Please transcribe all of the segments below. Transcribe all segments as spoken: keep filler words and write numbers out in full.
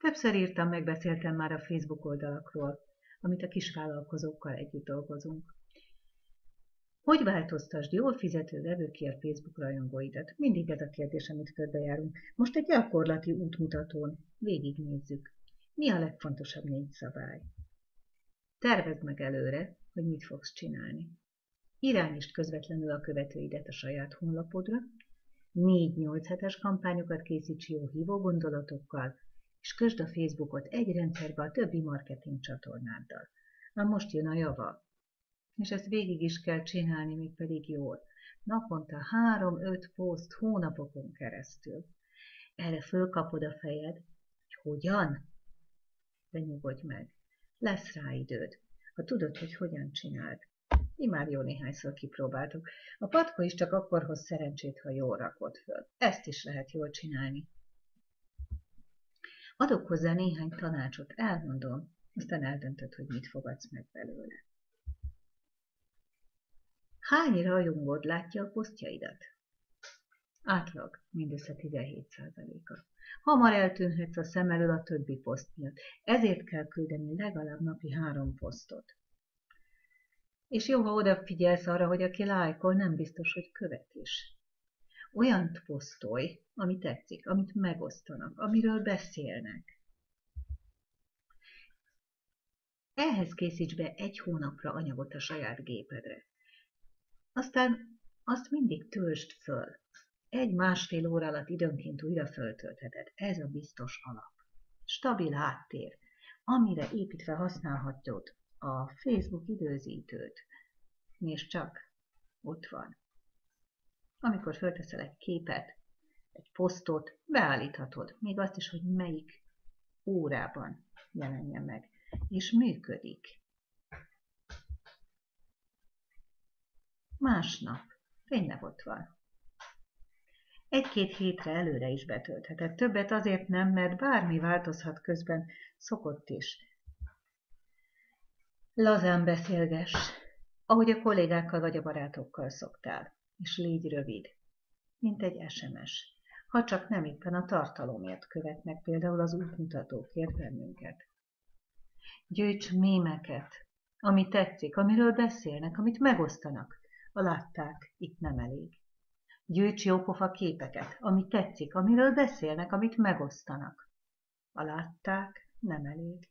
Többször írtam, megbeszéltem már a Facebook oldalakról, amit a kisvállalkozókkal együtt dolgozunk. Hogy változtasd jól fizető vevő ki a Facebook rajongóidat? Mindig ez a kérdés, amit körbejárunk. Most egy gyakorlati útmutatón végignézzük. Mi a legfontosabb négy szabály? Tervezd meg előre, hogy mit fogsz csinálni. Irányítsd közvetlenül a követőidet a saját honlapodra, négy-nyolc hetes kampányokat készíts jó hívó gondolatokkal, és kösd a Facebookot egy rendszerbe a többi marketing csatornáddal. Már most jön a java. És ezt végig is kell csinálni, még pedig jól. Naponta három-öt poszt hónapokon keresztül. Erre fölkapod a fejed, hogy hogyan? De nyugodj meg. Lesz rá időd, ha tudod, hogy hogyan csináld. Mi már jó néhányszor kipróbáltuk. A patka is csak akkor hoz szerencsét, ha jól rakod föl. Ezt is lehet jól csinálni. Adok hozzá néhány tanácsot, elmondom, aztán eldöntöd, hogy mit fogadsz meg belőle. Hány rajongód látja a posztjaidat? Átlag mindössze tizenhét százaléka. Hamar eltűnhetsz a szem elől a többi poszt miatt. Ezért kell küldeni legalább napi három posztot. És jó, ha odafigyelsz arra, hogy aki lájkol, nem biztos, hogy követ is. Olyant posztolj, ami tetszik, amit megosztanak, amiről beszélnek. Ehhez készíts be egy hónapra anyagot a saját gépedre. Aztán azt mindig töltsd föl. Egy-másfél óra alatt időnként újra föltöltheted. Ez a biztos alap. Stabil háttér, amire építve használhatod a Facebook időzítőt. És csak ott van. Amikor fölteszel egy képet, egy posztot, beállíthatod. Még azt is, hogy melyik órában jelenjen meg. És működik. Másnap tényleg ott van. Egy-két hétre előre is betöltheted. Többet azért nem, mert bármi változhat közben, szokott is. Lazán beszélgess, ahogy a kollégákkal vagy a barátokkal szoktál, és légy rövid, mint egy es em es, ha csak nem éppen a tartalomért követnek, például az útmutatókért bennünket. Gyűjts mémeket, ami tetszik, amiről beszélnek, amit megosztanak. A látták, itt nem elég. Gyűjts jópofa képeket, ami tetszik, amiről beszélnek, amit megosztanak. A látták, nem elég.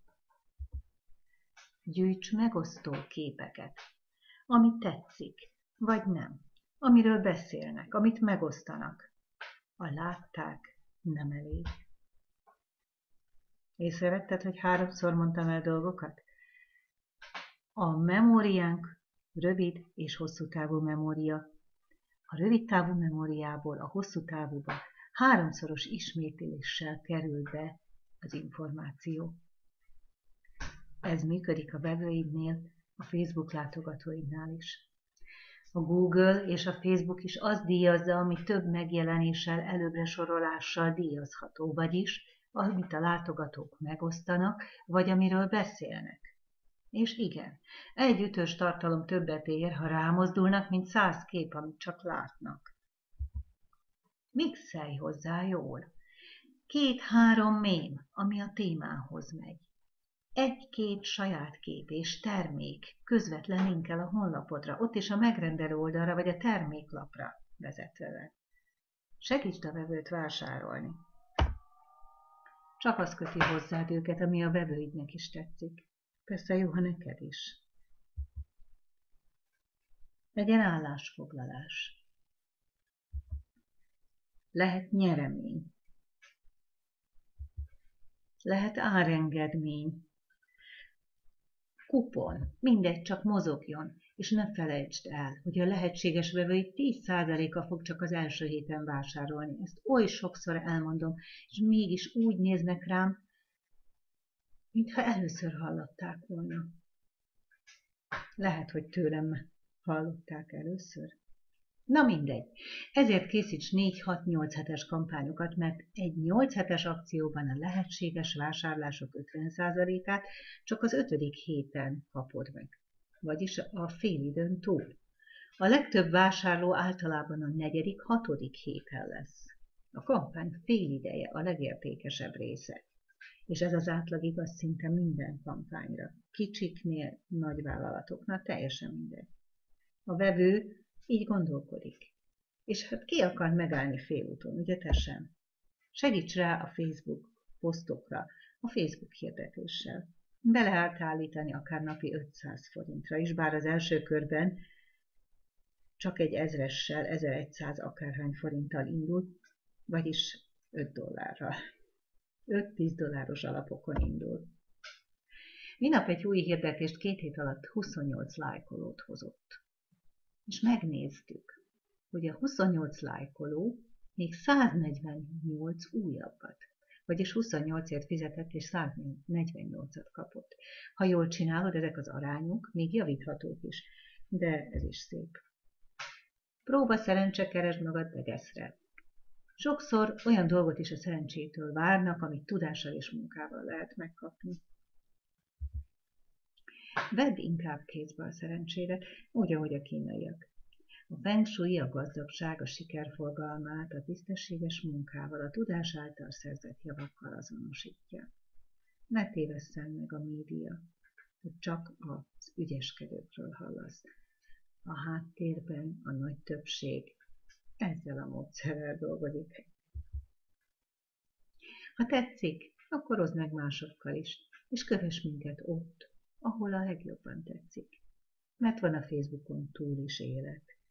Gyűjts megosztó képeket, ami tetszik, vagy nem, amiről beszélnek, amit megosztanak. A látták, nem elég. Észrevetted, hogy háromszor mondtam el dolgokat? A memóriánk rövid és hosszú távú memória. A rövid távú memóriából a hosszú távúba háromszoros ismétléssel kerül be az információ. Ez működik a vevőidnél, a Facebook látogatóidnál is. A Google és a Facebook is azt díjazza, ami több megjelenéssel, előbbre sorolással díjazható, vagyis amit a látogatók megosztanak, vagy amiről beszélnek. És igen, egy ütős tartalom többet ér, ha rámozdulnak, mint száz kép, amit csak látnak. Mixelj hozzá jól. Két-három mém, ami a témához megy. Egy-két saját kép és termék közvetlen linkkel a honlapodra, ott is a megrendelő oldalra vagy a terméklapra vezetve. Segítsd a vevőt vásárolni. Csak az köti hozzád őket, ami a vevőidnek is tetszik. Persze jó, ha neked is. Legyen állásfoglalás. Lehet nyeremény. Lehet árengedmény. Kupon. Mindegy, csak mozogjon. És ne felejtsd el, hogy a lehetséges vevői tíz százaléka fog csak az első héten vásárolni. Ezt oly sokszor elmondom, és mégis úgy néznek rám, mintha először hallották volna. Lehet, hogy tőlem hallották először. Na mindegy. Ezért készíts négy-hat-nyolc hetes kampányokat, mert egy nyolc hetes akcióban a lehetséges vásárlások ötven százalékát csak az ötödik héten kapod meg. Vagyis a félidőn túl. A legtöbb vásárló általában a negyedik, hatodik héten lesz. A kampány félideje a legértékesebb része. És ez az átlag igaz szinte minden kampányra. Kicsiknél, nagyvállalatoknál, teljesen mindegy. A vevő így gondolkodik. És hát ki akar megállni félúton, ugye te sem? Segíts rá a Facebook posztokra, a Facebook hirdetéssel. Be lehet állítani akár napi ötszáz forintra is, bár az első körben csak egy ezressel, ezerszáz akárhány forinttal indul, vagyis öt dollárral. öt-tíz dolláros alapokon indul. Minap egy új hirdetést két hét alatt huszonnyolc lájkolót hozott. És megnéztük, hogy a huszonnyolc lájkoló még száznegyvennyolc újabbat, vagyis huszonnyolcért fizetett és száznegyvennyolcat kapott. Ha jól csinálod, ezek az arányok még javíthatók is, de ez is szép. Próba szerencse, keresd magad begeszre. Sokszor olyan dolgot is a szerencsétől várnak, amit tudással és munkával lehet megkapni. Vedd inkább kézbe a szerencsédet, úgy, ahogy a kínaiak. A feng shui a gazdagság, a siker fogalmát a tisztességes munkával, a tudás által szerzett javakkal azonosítja. Ne tévesszen meg a média, hogy csak az ügyeskedőkről hallasz. A háttérben a nagy többség ezzel a módszerrel dolgozik. Ha tetszik, akkor oszd meg másokkal is, és kövess minket ott, ahol a legjobban tetszik. Mert van a Facebookon túl is élet.